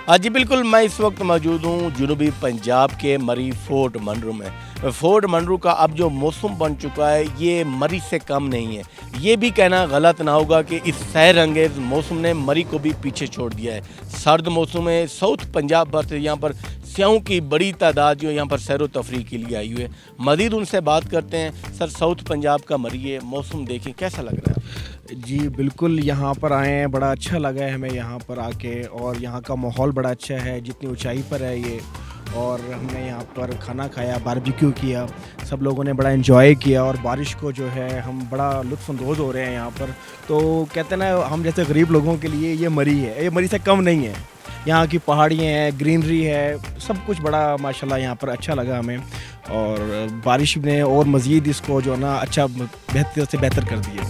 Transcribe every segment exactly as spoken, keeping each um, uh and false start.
हाँ जी बिल्कुल, मैं इस वक्त मौजूद हूँ जनूबी पंजाब के मरी फोर्ट मनरू में। फोर्ट मनरू का अब जो मौसम बन चुका है ये मरी से कम नहीं है। ये भी कहना गलत ना होगा कि इस सैर अंगेज़ मौसम ने मरी को भी पीछे छोड़ दिया है। सर्द मौसम है, साउथ पंजाब पर से यहाँ पर स्याहों की बड़ी तादाद जो यहाँ पर सैर व तफरी के लिए आई हुई है। मज़ीद उनसे बात करते हैं। सर, साउथ पंजाब का मरी है, मौसम देखें कैसा लग रहा है? जी बिल्कुल, यहाँ पर आए हैं, बड़ा अच्छा लगा है हमें यहाँ पर आके, और यहाँ का माहौल बड़ा अच्छा है। जितनी ऊंचाई पर है ये, और हमने यहाँ पर खाना खाया, बारबेक्यू किया, सब लोगों ने बड़ा एंजॉय किया, और बारिश को जो है हम बड़ा लुत्फ़अंदोज़ हो रहे हैं यहाँ पर। तो कहते हैं ना, हम जैसे गरीब लोगों के लिए ये मरी है, ये मरी से कम नहीं है। यहाँ की पहाड़ियाँ हैं, ग्रीनरी है, सब कुछ बड़ा माशाल्लाह यहाँ पर अच्छा लगा हमें। और बारिश ने और मज़ीद इसको जो है ना अच्छा बेहतर से बेहतर कर दिया।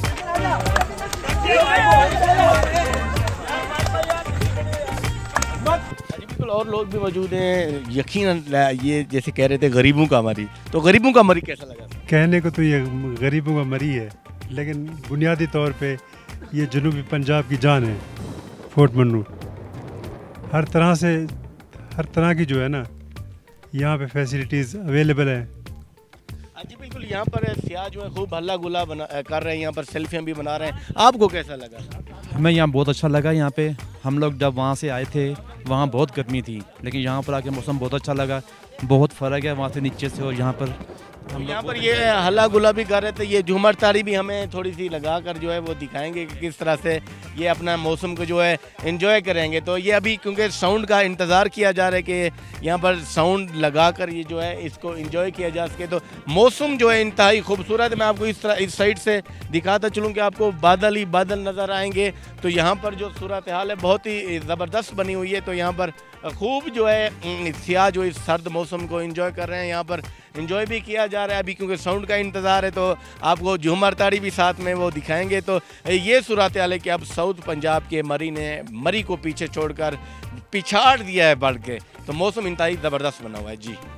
बिल्कुल, और लोग भी मौजूद हैं। यकीनन ये जैसे कह रहे थे गरीबों का मरी, तो गरीबों का मरी कैसा लगा? कहने को तो ये गरीबों का मरी है, लेकिन बुनियादी तौर पे ये जनूबी पंजाब की जान है। फोर्ट मनरू हर तरह से हर तरह की जो है ना यहाँ पे फैसिलिटीज़ अवेलेबल है। जी बिल्कुल, यहाँ पर सियाह जो है खूब हल्ला गुल्ला बना कर रहे हैं, यहाँ पर सेल्फियाँ भी बना रहे हैं। आपको कैसा लगा? हमें यहाँ बहुत अच्छा लगा। यहाँ पे हम लोग जब वहाँ से आए थे वहाँ बहुत गर्मी थी, लेकिन यहाँ पर आके मौसम बहुत अच्छा लगा। बहुत फ़र्क है वहाँ से नीचे से और यहाँ पर। हम यहाँ पर ये हल्ला गुल्ला भी कर रहे थे। ये झूमर तारी भी हमें थोड़ी सी लगा कर जो है वो दिखाएंगे कि किस तरह से ये अपना मौसम को जो है एंजॉय करेंगे। तो ये अभी क्योंकि साउंड का इंतज़ार किया जा रहा है कि यहाँ पर साउंड लगा कर ये जो है इसको एंजॉय किया जा सके। तो मौसम जो है इंतहाई खूबसूरत है। मैं आपको इस तरह इस साइड से दिखाता चलूँ कि आपको बादल ही बादल नज़र आएंगे। तो यहाँ पर जो सूरत हाल है बहुत ही ज़बरदस्त बनी हुई है। तो यहाँ पर खूब जो है सियाह जो इस सर्द मौसम को एंजॉय कर रहे हैं। यहाँ पर एंजॉय भी किया जा रहा है। अभी क्योंकि साउंड का इंतज़ार है तो आपको झूमर ताड़ी भी साथ में वो दिखाएंगे। तो ये सूरत हाल है कि अब साउथ पंजाब के मरी ने मरी को पीछे छोड़कर पिछाड़ दिया है बढ़ के। तो मौसम इंतहाई ज़बरदस्त बना हुआ है जी।